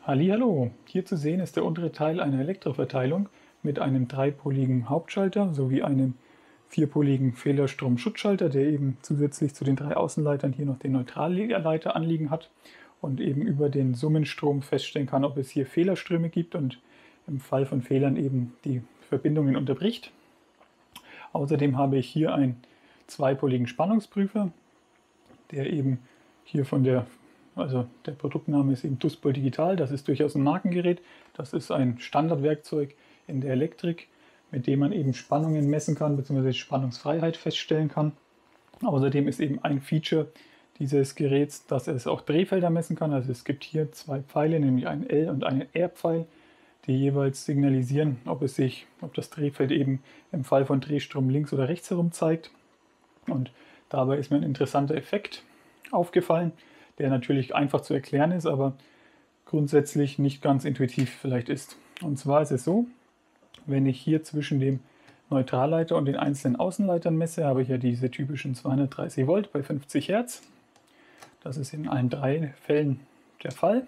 Hallihallo, hier zu sehen ist der untere Teil einer Elektroverteilung mit einem dreipoligen Hauptschalter sowie einem vierpoligen Fehlerstrom-Schutzschalter, der eben zusätzlich zu den drei Außenleitern hier noch den Neutralleiter anliegen hat und eben über den Summenstrom feststellen kann, ob es hier Fehlerströme gibt und im Fall von Fehlern eben die Verbindungen unterbricht. Außerdem habe ich hier einen zweipoligen Spannungsprüfer, der eben hier der Produktname ist eben Duspol Digital, das ist durchaus ein Markengerät. Das ist ein Standardwerkzeug in der Elektrik, mit dem man eben Spannungen messen kann bzw. Spannungsfreiheit feststellen kann. Außerdem ist eben ein Feature dieses Geräts, dass es auch Drehfelder messen kann. Also es gibt hier zwei Pfeile, nämlich einen L- und einen R-Pfeil, die jeweils signalisieren, ob das Drehfeld eben im Fall von Drehstrom links oder rechts herum zeigt. Und dabei ist mir ein interessanter Effekt aufgefallen, der natürlich einfach zu erklären ist, aber grundsätzlich nicht ganz intuitiv vielleicht ist. Und zwar ist es so, wenn ich hier zwischen dem Neutralleiter und den einzelnen Außenleitern messe, habe ich ja diese typischen 230 Volt bei 50 Hertz. Das ist in allen drei Fällen der Fall.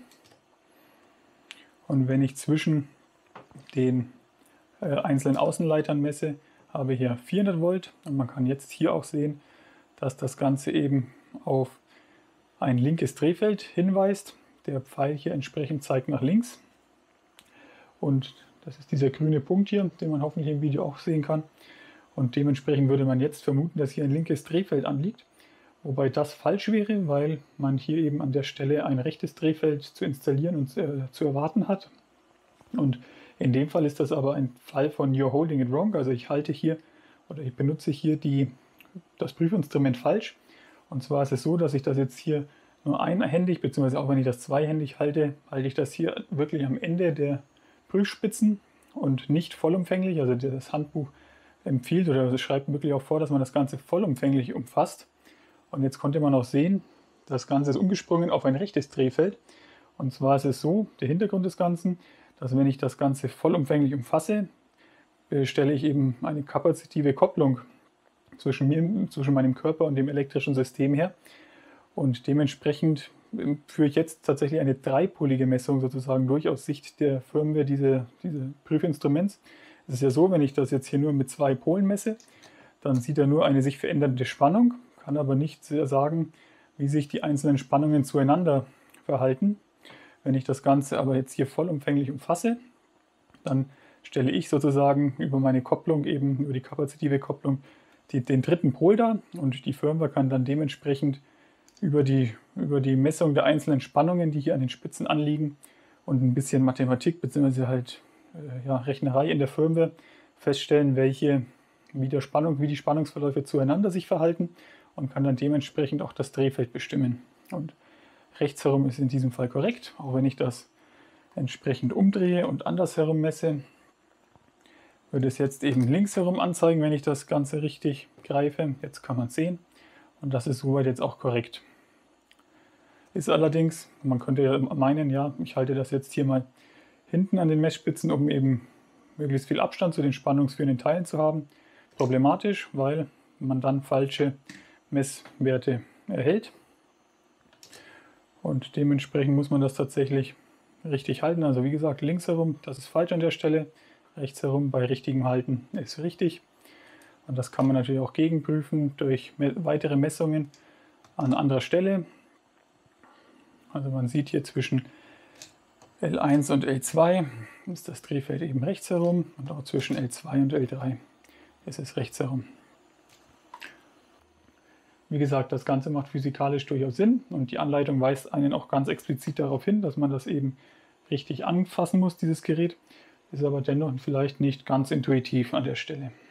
Und wenn ich zwischen den einzelnen Außenleitern messe, habe ich hier 400 Volt. Und man kann jetzt hier auch sehen, dass das Ganze eben auf ein linkes Drehfeld hinweist. Der Pfeil hier entsprechend zeigt nach links. Und das ist dieser grüne Punkt hier, den man hoffentlich im Video auch sehen kann. Und dementsprechend würde man jetzt vermuten, dass hier ein linkes Drehfeld anliegt. Wobei das falsch wäre, weil man hier eben an der Stelle ein rechtes Drehfeld zu installieren und zu erwarten hat. Und in dem Fall ist das aber ein Fall von You're holding it wrong. Also ich benutze hier das Prüfinstrument falsch. Und zwar ist es so, dass ich das jetzt hier nur einhändig, beziehungsweise auch wenn ich das zweihändig halte, halte ich das hier wirklich am Ende der Prüfspitzen und nicht vollumfänglich. Also das Handbuch empfiehlt oder es schreibt wirklich auch vor, dass man das Ganze vollumfänglich umfasst. Und jetzt konnte man auch sehen, das Ganze ist umgesprungen auf ein rechtes Drehfeld. Und zwar ist es so, der Hintergrund des Ganzen, dass wenn ich das Ganze vollumfänglich umfasse, stelle ich eben eine kapazitive Kopplung zwischen meinem Körper und dem elektrischen System her. Und dementsprechend führe ich jetzt tatsächlich eine dreipolige Messung sozusagen durch aus Sicht der Firmware dieses Prüfinstruments. Es ist ja so, wenn ich das jetzt hier nur mit zwei Polen messe, dann sieht er nur eine sich verändernde Spannung, kann aber nicht sagen, wie sich die einzelnen Spannungen zueinander verhalten. Wenn ich das Ganze aber jetzt hier vollumfänglich umfasse, dann stelle ich sozusagen über meine Kopplung, eben über die kapazitive Kopplung, den dritten Pol dar und die Firmware kann dann dementsprechend über die Messung der einzelnen Spannungen, die hier an den Spitzen anliegen und ein bisschen Mathematik bzw. Rechnerei in der Firmware feststellen, wie die Spannungsverläufe zueinander sich verhalten und kann dann dementsprechend auch das Drehfeld bestimmen. Und rechts herum ist in diesem Fall korrekt, auch wenn ich das entsprechend umdrehe und andersherum messe, würde es jetzt eben links herum anzeigen, wenn ich das Ganze richtig greife. Jetzt kann man es sehen und das ist soweit jetzt auch korrekt. Ist allerdings, man könnte ja meinen, ja, ich halte das jetzt hier mal hinten an den Messspitzen, um eben möglichst viel Abstand zu den spannungsführenden Teilen zu haben. Problematisch, weil man dann falsche Messwerte erhält. Und dementsprechend muss man das tatsächlich richtig halten. Also wie gesagt, links herum, das ist falsch an der Stelle. Rechts herum bei richtigem Halten ist richtig. Und das kann man natürlich auch gegenprüfen durch weitere Messungen an anderer Stelle. Also man sieht hier zwischen L1 und L2 ist das Drehfeld eben rechts herum und auch zwischen L2 und L3 ist es rechts herum. Wie gesagt, das Ganze macht physikalisch durchaus Sinn und die Anleitung weist einen auch ganz explizit darauf hin, dass man das eben richtig anfassen muss, dieses Gerät. Ist aber dennoch vielleicht nicht ganz intuitiv an der Stelle.